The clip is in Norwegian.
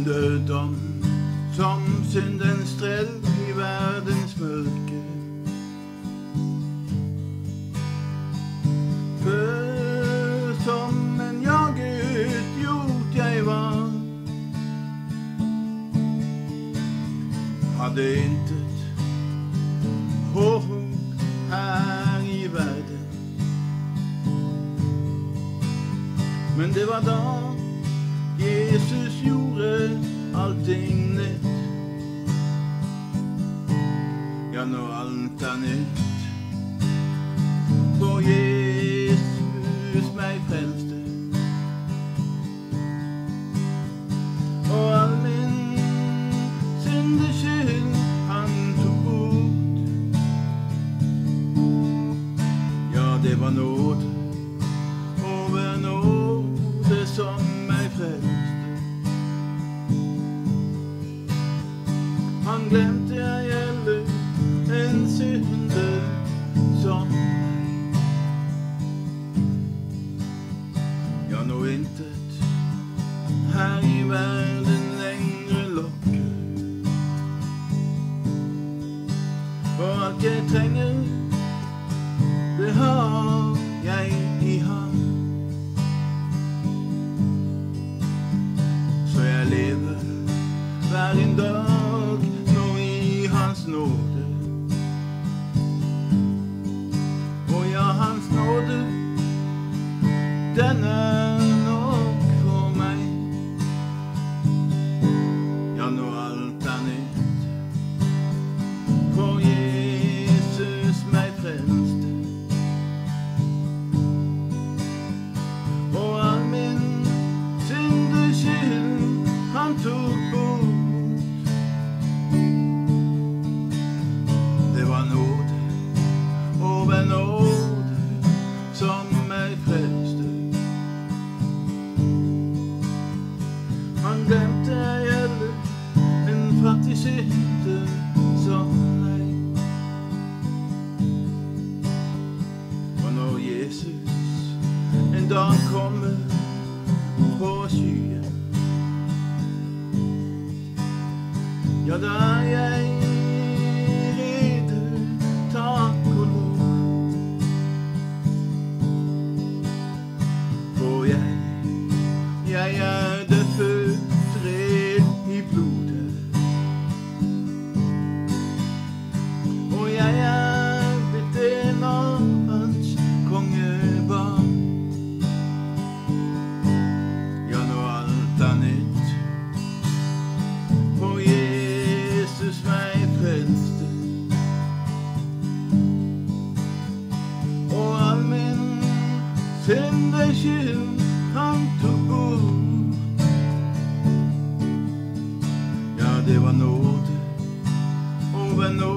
Syndedom som syndens strell i verdens mørke. Før som en jaget gjort jeg var, hadde intet håp her i verden. Men det var da Jesus gjorde allting nytt. Ja, nå alt er nytt. For Jesus meg frelste. Og all min syndeskyld han tok bort. Ja, det var nåde over nåde som meg frelste. Han glemte jeg heller en synder som meg. Ja, nå intet her i verden lengre lokker. For alt jeg trenger, det har jeg i ham. Så jeg lever hver en dag nå i hans nåde. Og ja, hans nåde, den er nok for meg. Ja, nå alt er nytt, for Jesus meg frelste. Og all min syndeskyld han tok bort. Det var nåde over nåde som meg frelste. Han glemte jeg heller en fattig synder som meg. Og når Jesus en dag kommer på skyen, ja, da er jeg rede, takk og lov. For jeg er det født red i blodet. Og jeg er blitt en av hans kongebarn. Ja, nå alt er nytt, for Jesus meg frelste. Og all min syndeskyld han tok bort. Ja, det var nåde over nåde